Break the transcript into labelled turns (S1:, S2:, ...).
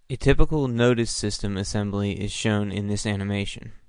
S1: A typical notice system assembly is shown in this animation.